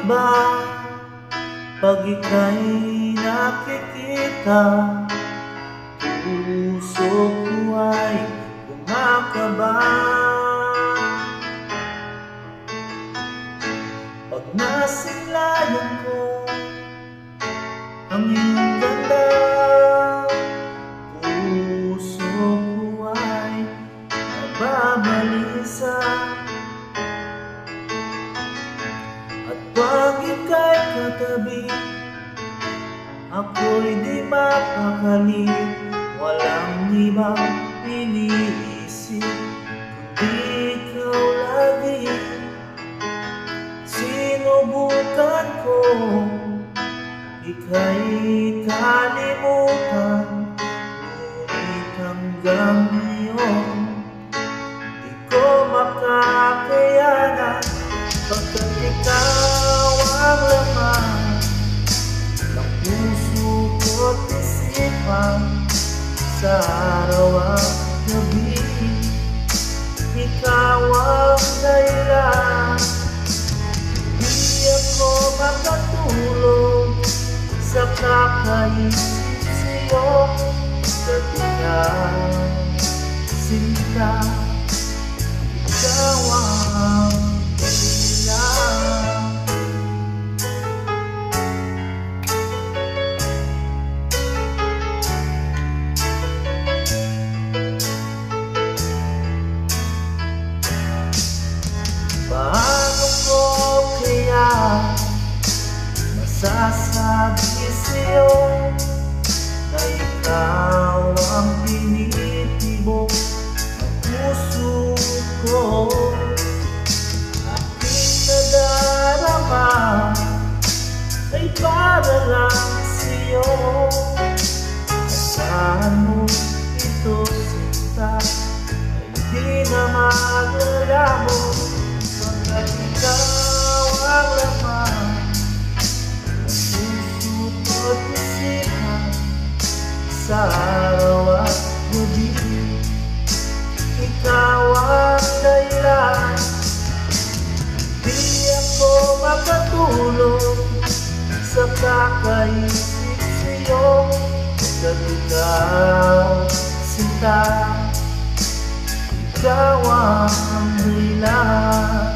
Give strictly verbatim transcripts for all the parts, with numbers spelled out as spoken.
ba pag ika'y nakikita? Puso ko ay kumakaba pag nasiglayan ko ang iyong ganda. Puso ko ay nababalisa at pag ika'y katabi, ako'y di mapakali. Walang ibang iniisip kundi ikaw lagi. Sinubukan ko ika'y kalimutan, ngunit hanggang ngayon di ko makakayanan, pagkat ikaw ang laman ng puso ko't isipan. Sa araw at gabi, ikaw ang dahilan. Di ako makatulog sa kakaisip sa'yo, pagkat ikaw, sinta, ikaw ang dahilan. Paano ko kaya masasabi sa'yo na ikaw ang tinitibok ng puso ko? Aking nadarama ay para lang sa'yo. Asahan mo ito, sinta, ay di na maglalamon, pagkat ikaw ang laman ng puso ko't isipan. Sa araw at gabi, ikaw ang dahilan. Di ako makatulog sa kakaisip sa'yo, pagkat ikaw, sinta, ikaw ang dahilan.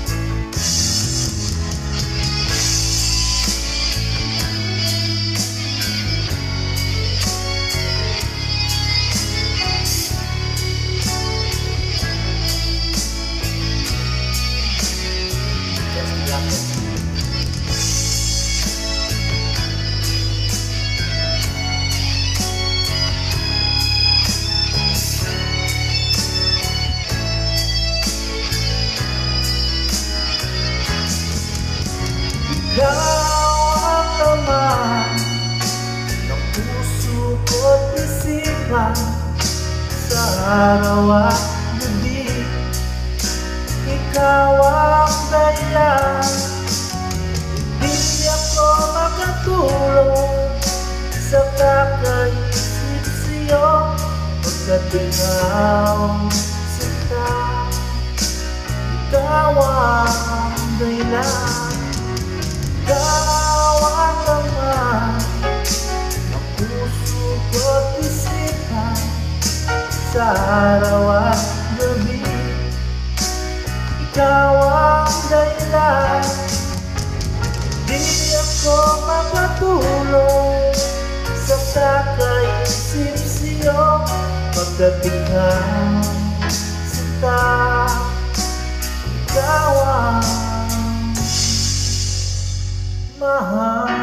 Ikaw ang laman ng puso ko't isipan. Sa araw at gabi, ikaw ang dahilan. Di ako makatulog sa kakaisip sa'yo, pagkat ikaw, sinta, ikaw ang dahilan. Ikaw ang laman ng puso ko't isipan. Sa araw at gabi, ikaw ang dahilan. Di ako makatulog sa kakaisip sa'yo, pagkat ikaw, sinta, ikaw ang mahal.